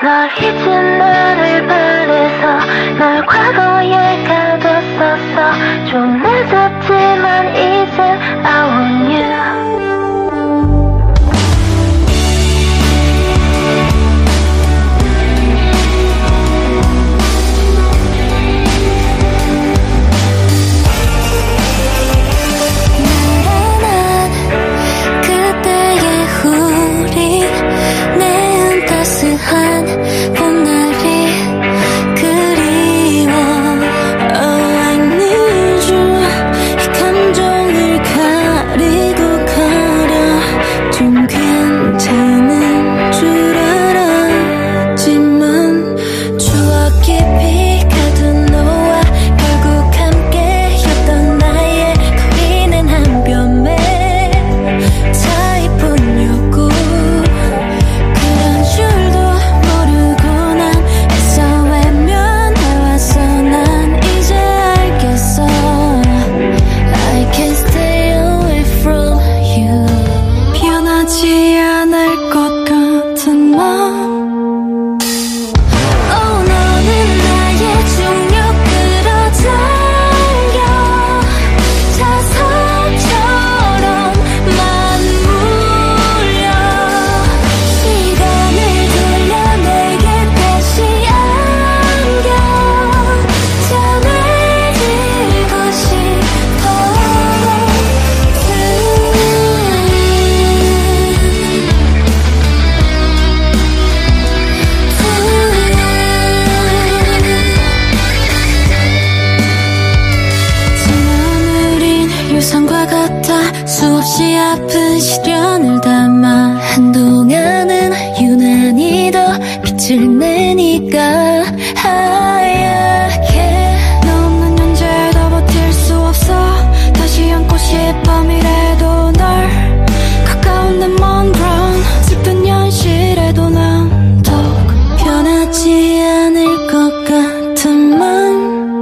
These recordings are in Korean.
널 잊은 나를 바래서 널 과거에 가뒀었어. 좀 늦었지만 이젠 I want you. 유성과 같아 수없이 아픈 시련을 담아 한동안은 유난히 더 빛을 내니까 하얗게 너 없는 현재 더 버틸 수 없어. 다시 안고 싶어 미래도 널 가까운 내 먼 ground 슬픈 현실에도 난 더욱 변하지 않을 것 같은 맘.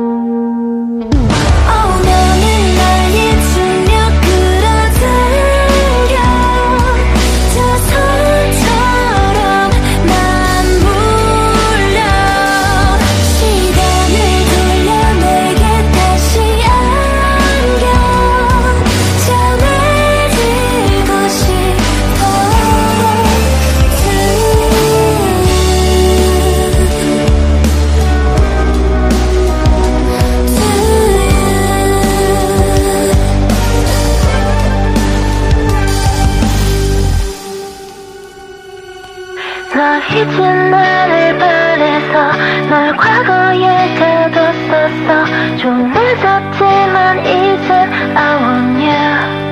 널 잊은 나를 바래서 널 과거에 가뒀었어. 좀 늦었지만 이젠 I want you.